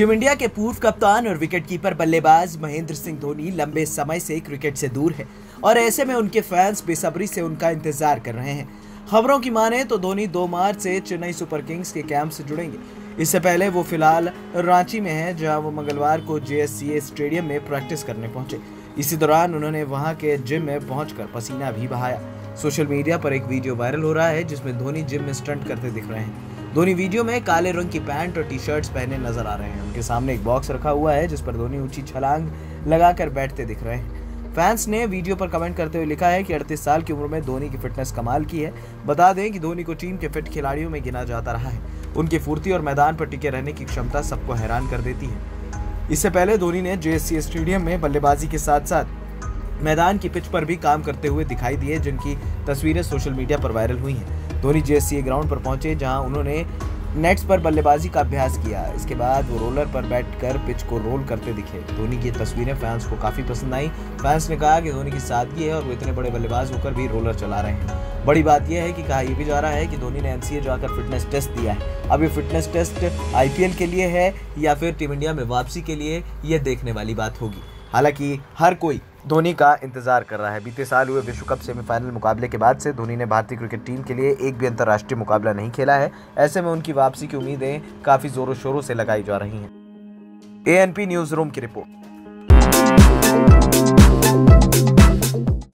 Team India के पूर्व कप्तान और विकेटकीपर बल्लेबाज महेंद्र सिंह धोनी लंबे समय से क्रिकेट से दूर है और ऐसे में उनके फैंस बेसब्री से उनका इंतजार कर रहे हैं। खबरों की माने तो धोनी 2 मार्च से चेन्नई सुपर किंग्स के कैंप से जुड़ेंगे। इससे पहले वो फिलहाल रांची में हैं, जहां वो मंगलवार को JSCA स्टेडियम में प्रैक्टिस करने पहुंचे। इसी दौरान उन्होंने वहां के जिम में पहुंचकर पसीना भी बहाया। सोशल मीडिया पर एक वीडियो वायरल हो रहा है जिसमें धोनी जिम में स्टंट करते दिख रहे हैं। धोनी वीडियो में काले रंग की पैंट और टी-शर्ट्स पहने नजर आ रहे हैं। उनके सामने एक बॉक्स रखा हुआ है जिस पर धोनी ऊंची छलांग लगाकर बैठते दिख रहे हैं। फैंस ने वीडियो पर कमेंट करते हुए लिखा है कि 38 साल की उम्र में धोनी की फिटनेस कमाल की है। बता दें कि धोनी को टीम के फिट खिलाड़ियों में गिना जाता रहा है। उनकी फुर्ती और मैदान पर टिके रहने की क्षमता सबको हैरान कर देती है। इससे पहले धोनी ने JSCA स्टेडियम में बल्लेबाजी के साथ साथ मैदान की पिच पर भी काम करते हुए दिखाई दिए, जिनकी तस्वीरें सोशल मीडिया पर वायरल हुई हैं। धोनी JSCA ग्राउंड पर पहुंचे, जहां उन्होंने नेट्स पर बल्लेबाजी का अभ्यास किया। इसके बाद वो रोलर पर बैठकर पिच को रोल करते दिखे। धोनी की तस्वीरें फैंस को काफी पसंद आई। फैंस ने कहा कि धोनी की सादगी है और वो इतने बड़े बल्लेबाज होकर भी रोलर चला रहे हैं। बड़ी बात यह है कि कहा यह भी जा रहा है कि धोनी ने NCA जाकर फिटनेस टेस्ट दिया है। अब ये फिटनेस टेस्ट IPL के लिए है या फिर टीम इंडिया में वापसी के लिए, यह देखने वाली बात होगी। हालांकि हर कोई धोनी का इंतजार कर रहा है। बीते साल हुए विश्व कप सेमीफाइनल मुकाबले के बाद से धोनी ने भारतीय क्रिकेट टीम के लिए एक भी अंतर्राष्ट्रीय मुकाबला नहीं खेला है। ऐसे में उनकी वापसी की उम्मीदें काफी जोरों शोरों से लगाई जा रही हैं। ANP न्यूज़ रूम की रिपोर्ट।